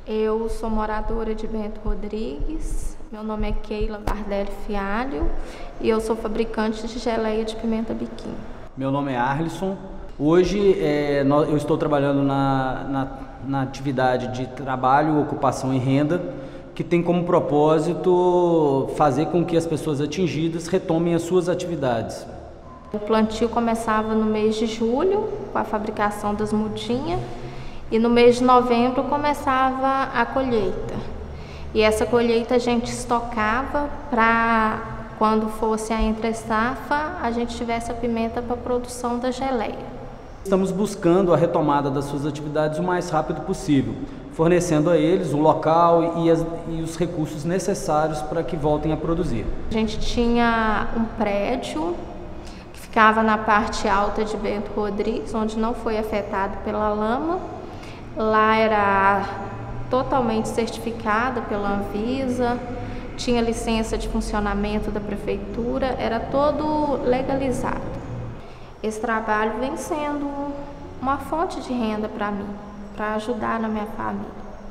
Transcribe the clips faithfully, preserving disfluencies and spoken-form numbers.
Eu sou moradora de Bento Rodrigues, meu nome é Keila Bardelli Fialho e eu sou fabricante de geleia de pimenta biquinho. Meu nome é Arlisson. Hoje é, eu estou trabalhando na, na, na atividade de trabalho, ocupação e renda, que tem como propósito fazer com que as pessoas atingidas retomem as suas atividades. O plantio começava no mês de julho, com a fabricação das mudinhas, e no mês de novembro começava a colheita. E essa colheita a gente estocava para, quando fosse a entre-safra, a gente tivesse a pimenta para a produção da geleia. Estamos buscando a retomada das suas atividades o mais rápido possível, fornecendo a eles o local e, as, e os recursos necessários para que voltem a produzir. A gente tinha um prédio que ficava na parte alta de Bento Rodrigues, onde não foi afetado pela lama. Lá era totalmente certificada pela Anvisa, tinha licença de funcionamento da prefeitura, era todo legalizado. Esse trabalho vem sendo uma fonte de renda para mim, para ajudar na minha família.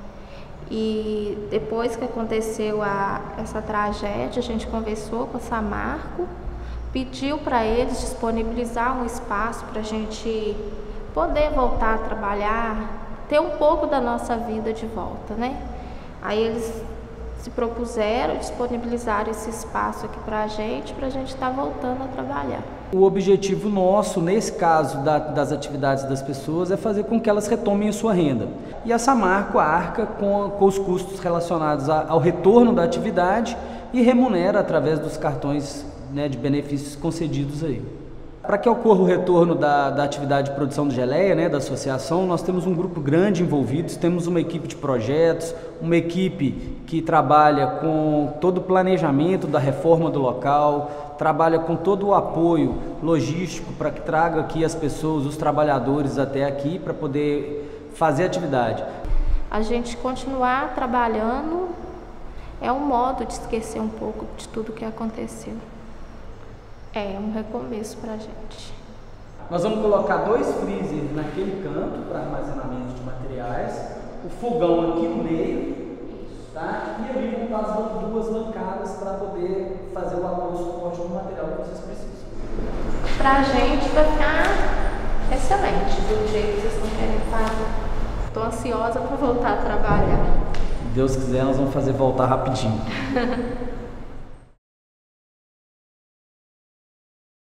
E depois que aconteceu a, essa tragédia, a gente conversou com a Samarco, pediu para eles disponibilizar um espaço para a gente poder voltar a trabalhar, ter um pouco da nossa vida de volta, né? Aí eles se propuseram, disponibilizaram esse espaço aqui para a gente, para a gente estar voltando a trabalhar. O objetivo nosso, nesse caso da, das atividades das pessoas, é fazer com que elas retomem a sua renda. E a Samarco arca com, com os custos relacionados a, ao retorno da atividade e remunera através dos cartões, né, de benefícios concedidos aí. Para que ocorra o retorno da, da atividade de produção de geleia, né, da associação, nós temos um grupo grande envolvido, temos uma equipe de projetos, uma equipe que trabalha com todo o planejamento da reforma do local, trabalha com todo o apoio logístico para que traga aqui as pessoas, os trabalhadores até aqui para poder fazer atividade. A gente continuar trabalhando é um modo de esquecer um pouco de tudo que aconteceu. É um recomeço para a gente. Nós vamos colocar dois freezers naquele canto para armazenamento de materiais, o fogão aqui no meio, tá? E ali vão estar as duas bancadas para poder fazer o apoio e suporte do material que vocês precisam. Para a gente vai ficar excelente do jeito que vocês estão querendo fazer. Estou ansiosa para voltar a trabalhar. Se Deus quiser, nós vamos fazer voltar rapidinho.